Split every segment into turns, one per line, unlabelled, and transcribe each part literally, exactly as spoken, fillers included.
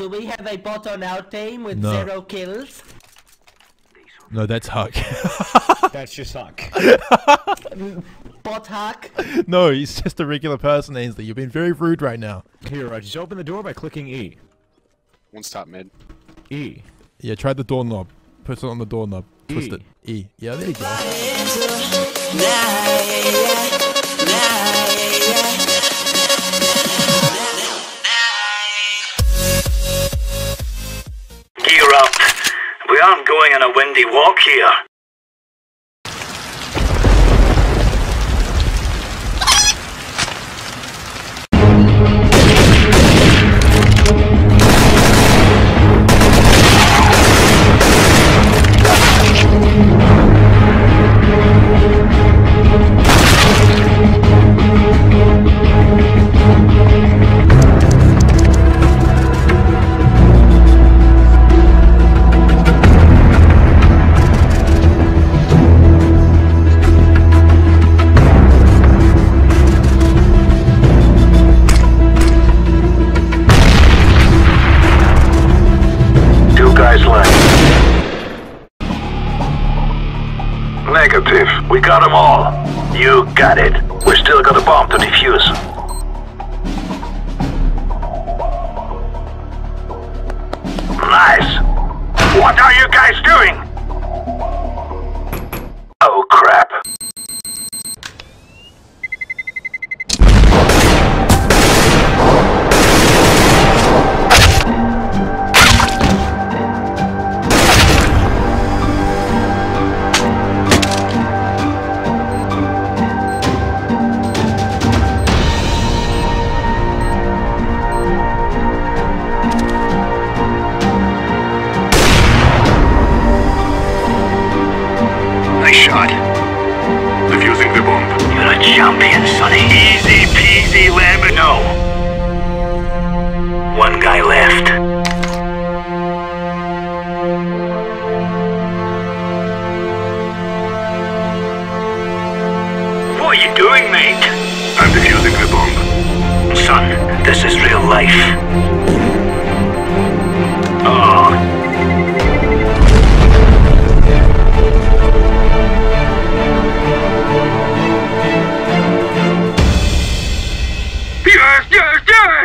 Do we have a bot on our team with
No.
zero kills?
No, that's Huck.
That's just Huck.
Bot hack?
No, he's just a regular person, Ainsley. You've been very rude right now.
Here, uh, just open the door by clicking E.
One stop mid.
E.
Yeah, try the doorknob. Put it on the doorknob. Twist
E.
it. E. Yeah, there you go.
Gear up. We aren't going on a windy walk here. Guys left. Negative. We got them all. You got it. We still got a bomb to defuse. Nice. What are you guys doing? Oh crap. Nice shot. Defusing the bomb. You're a champion, Sonny. Easy peasy, let me know. One guy left. What are you doing, mate? I'm defusing the bomb. Son, this is real life. Oh. Yes, yes, yes!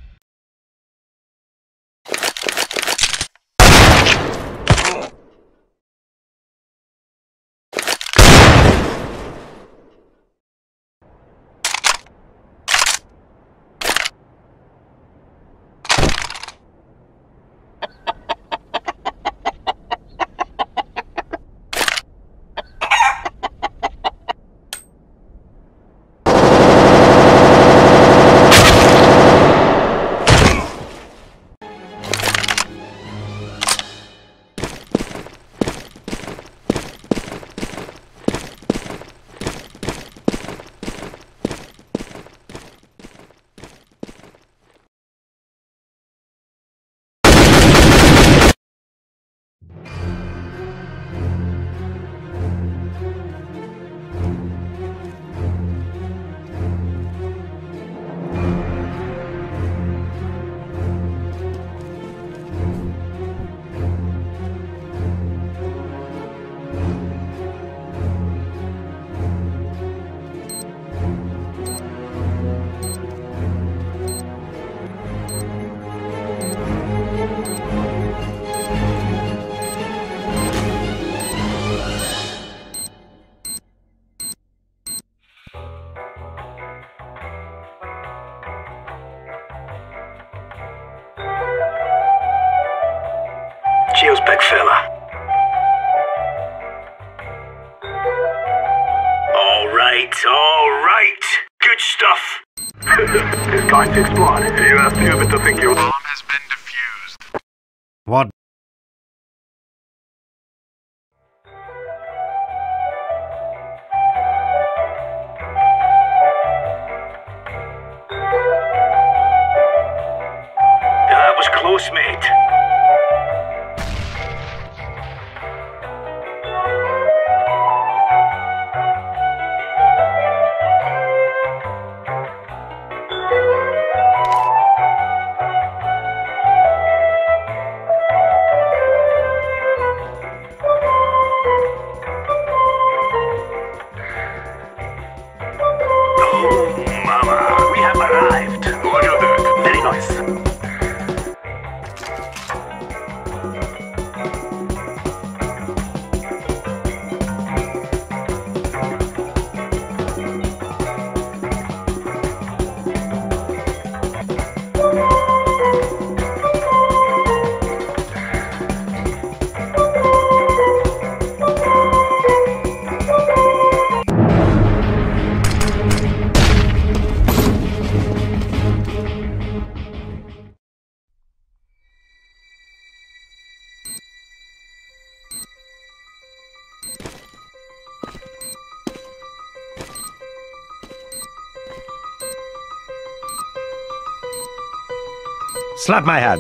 Cheers, big fella. All right, all right. Good stuff. This guy's explode. You have stupid to think your bomb has been defused.
What?
That was close, mate.
Slap my hand.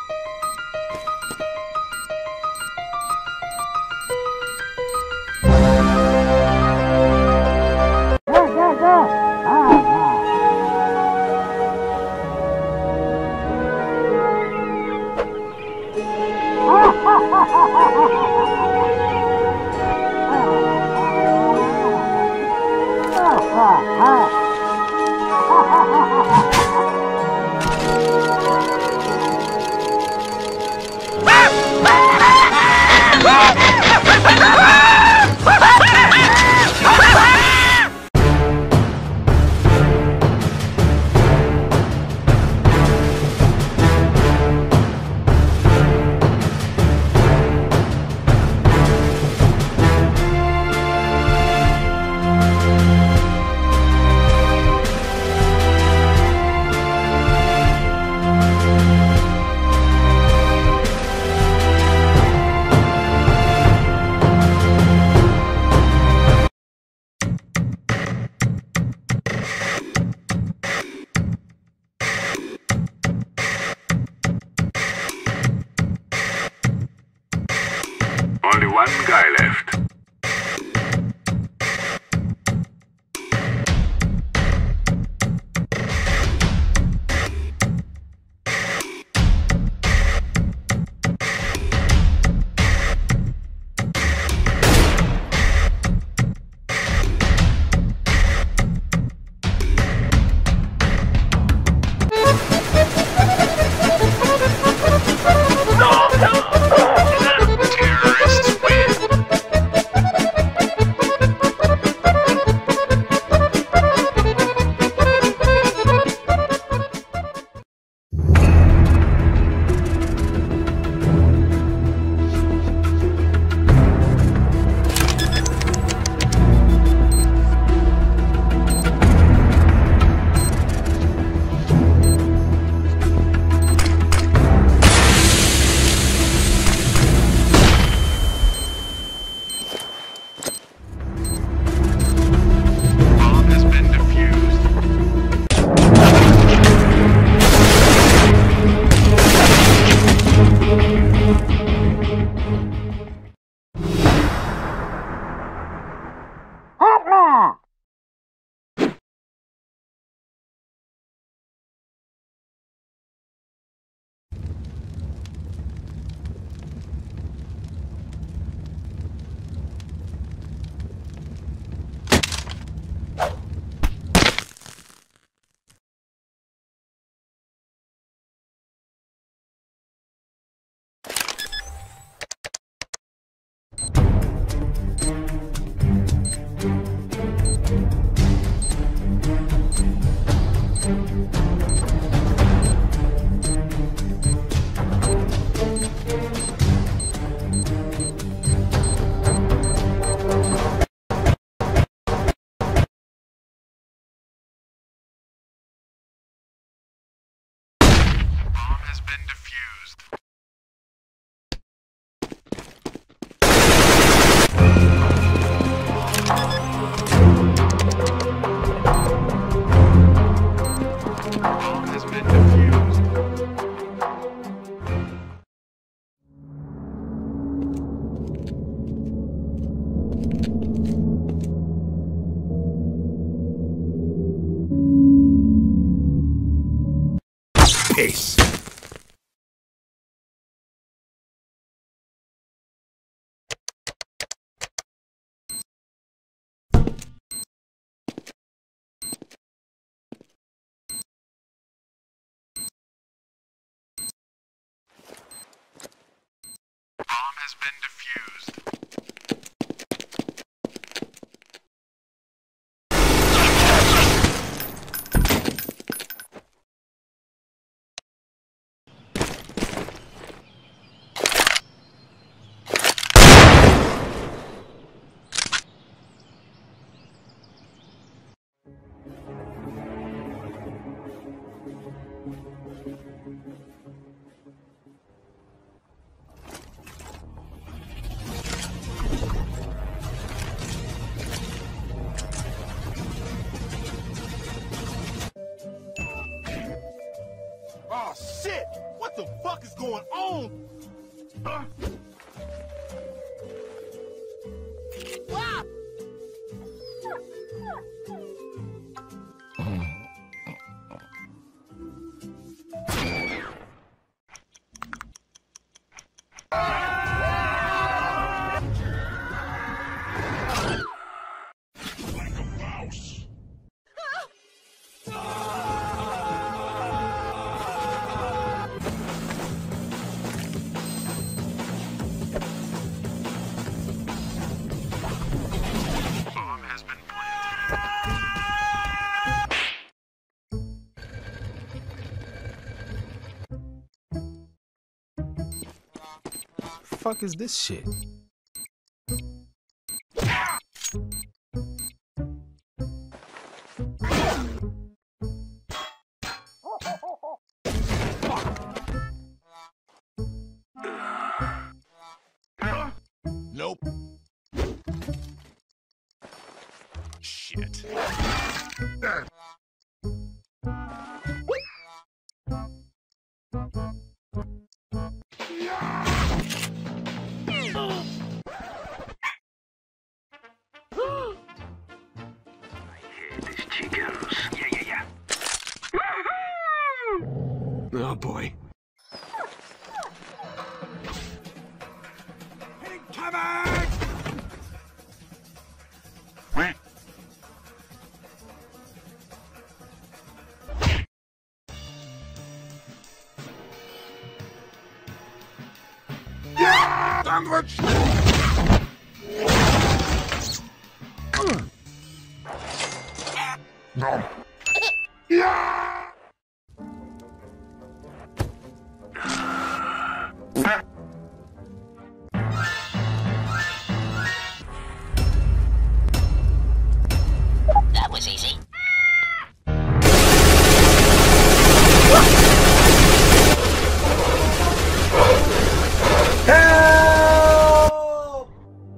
Only one guy left. Has been defused. Bomb has been defused. Peace. Bomb has been defused.
Oh shit! What the fuck is going on? Huh?
Fuck is this shit?
Nope. Shit.
Oh boy.
Incoming! Yeah! Sandwich! No. Yeah!
That was easy.
Help!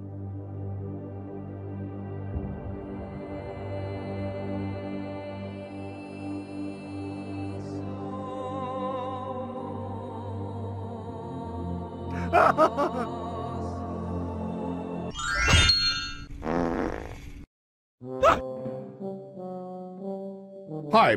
Hi.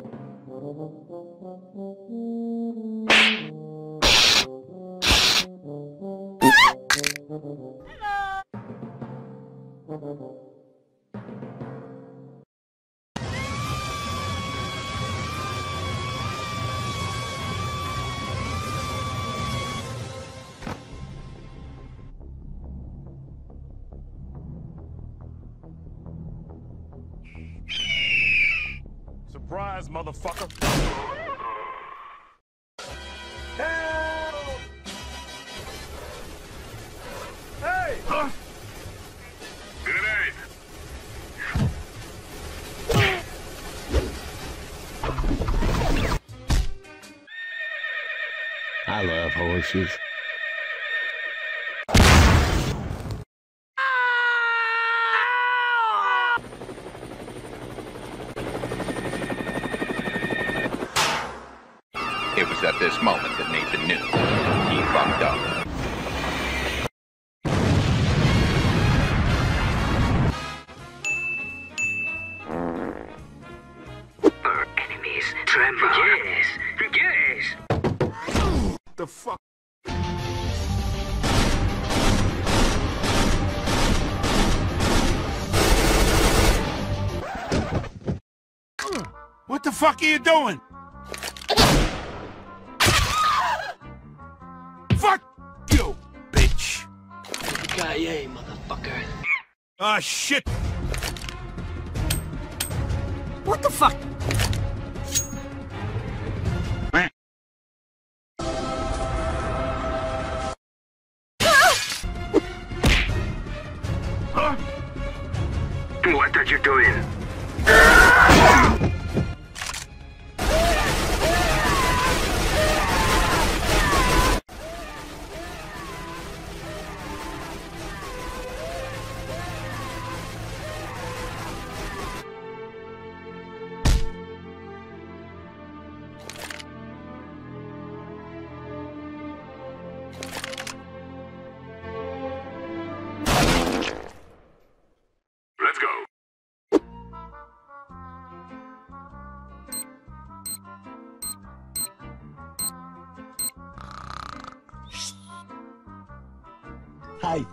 Surprise, motherfucker.
Help!
Hey! Huh?
Grenade!
I love horses.
It was at this moment that Nathan knew he fucked up.
Our enemies tremble. Yes, yes.
The fuck? What the fuck are you doing? Fuck you, bitch!
Yippee-ki-yay, motherfucker.
Ah, shit!
What the fuck?
Huh?
What are you doing?
guy.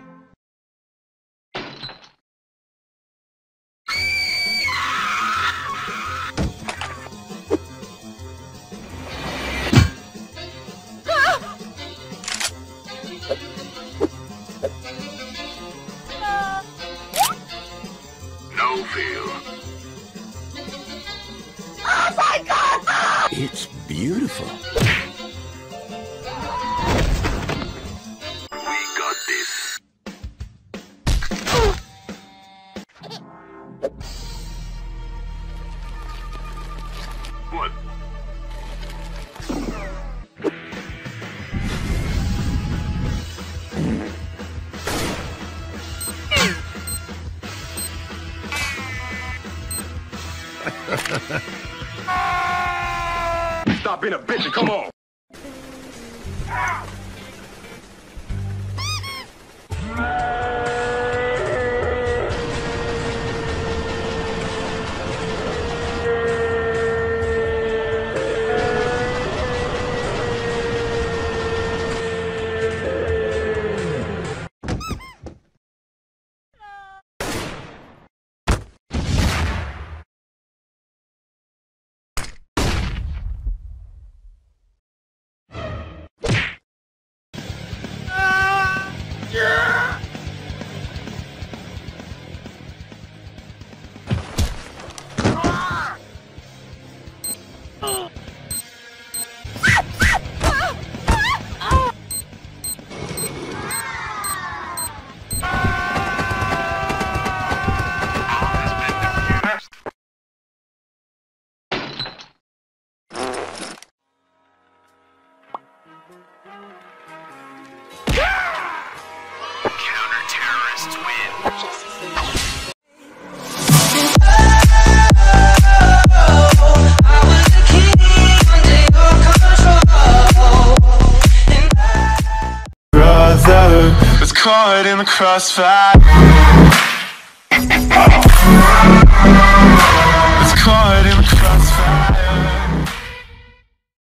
No feel.
Oh my god!
It's beautiful.
We got this. What? Stop being a bitch and come on. Counter-terrorists win.
Brother was caught in the crossfire.